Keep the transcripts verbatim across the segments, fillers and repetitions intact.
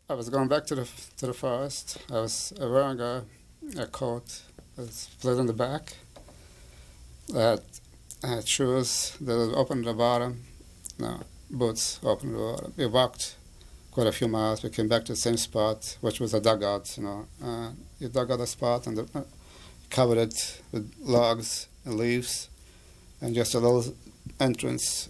I was going back to the to the forest. I was wearing a, a coat that was split in the back. I had, I had shoes that were open at the bottom. No, boots open at the bottom. We walked quite a few miles. We came back to the same spot, which was a dugout. You know, uh, you dug out a spot and the, uh, covered it with logs and leaves, and just a little entrance.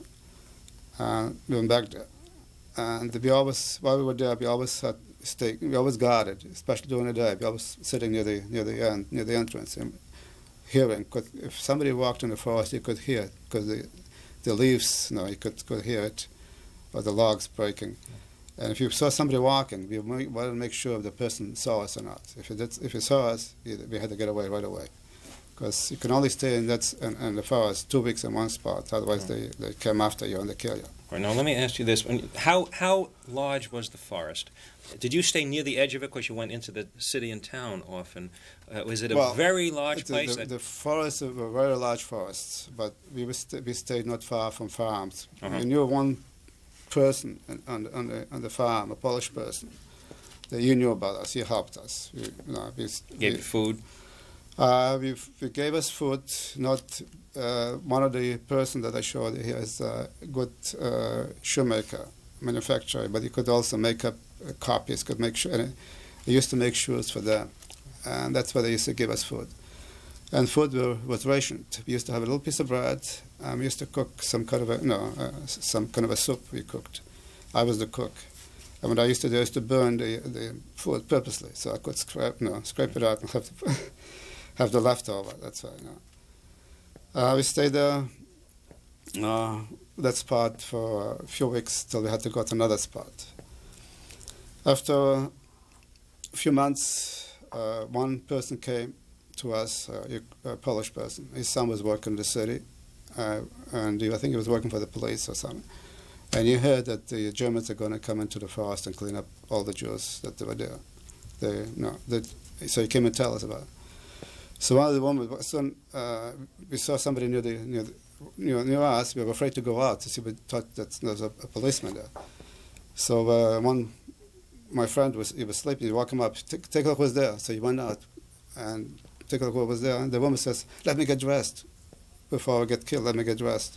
Uh, we went back there. And we always, while we were there, we always had stay, we always guarded, especially during the day. We always sitting near the near the end, near the entrance, and hearing. Could, if somebody walked in the forest, you could hear it because the the leaves, you know, you could could hear it, or the logs breaking. And if you saw somebody walking, we wanted to make sure if the person saw us or not. If it did, if he saw us, we had to get away right away, because you can only stay in that in, in the forest two weeks in one spot. Otherwise, they they come after you and they kill you. Right, now let me ask you this: when, how how large was the forest? Did you stay near the edge of it because you went into the city and town often? Uh, was it a well, very large the, place? The, the forests were very large forests, but we was st we stayed not far from farms. Uh-huh. We knew one person on the, on the on the farm, a Polish person. That he knew about us. He helped us. We, you know, we, Gave we, you food. Uh, we we gave us food. Not uh, one of the person that I showed you here is a good uh, shoemaker, manufacturer, but he could also make up uh, copies. Could make sure. He used to make shoes for them, and that's why they used to give us food. And food were, was rationed. We used to have a little piece of bread. Um, we used to cook some kind of a no, uh, some kind of a soup. We cooked. I was the cook. And what I used to do is to burn the the food purposely, so I could scrape, no, scrape it out and have to have the leftover. That's why. You know. Uh, we stayed there, uh, that spot for a few weeks till we had to go to another spot. After a few months, uh, one person came to us, uh, a Polish person. His son was working in the city, uh, and he, I think he was working for the police or something. And he heard that the Germans are going to come into the forest and clean up all the Jews that were there. They, no, they, so he came and tell us about it. So one of the women, soon, uh, we saw somebody near the near, the, near near us. We were afraid to go out to see. We thought that there was a, a policeman there. So uh, one, my friend was he was sleeping. He woke him up. Take, take a look who's there. So he went out and take a look what was there. And the woman says, "Let me get dressed before I get killed. Let me get dressed."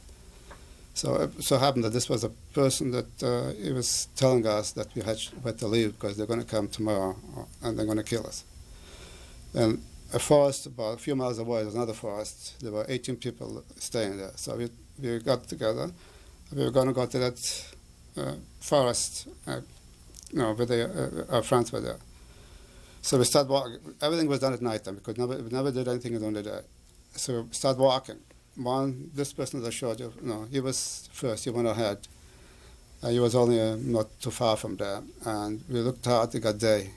So it so happened that this was a person that uh, he was telling us that we had, we had to leave because they're going to come tomorrow and they're going to kill us. And a forest about a few miles away, there was another forest. There were eighteen people staying there. So we, we got together. We were going to go to that uh, forest, uh, you know, where they, uh, our friends were there. So we started walking. Everything was done at night time because never, we never did anything during the day. So we started walking. One, this person that I showed you, you know, he was first, he went ahead. Uh, he was only uh, not too far from there. And we looked out, it got day,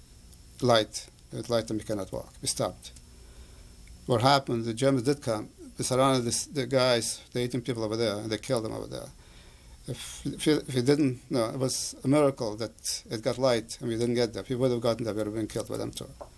light. It was light and we cannot walk. We stopped. What happened, the Germans did come. We surrounded this, the guys, the eighteen people over there, and they killed them over there. If, if, it, if it didn't, no, it was a miracle that it got light and we didn't get there. If we would have gotten there, we would have been killed by them too.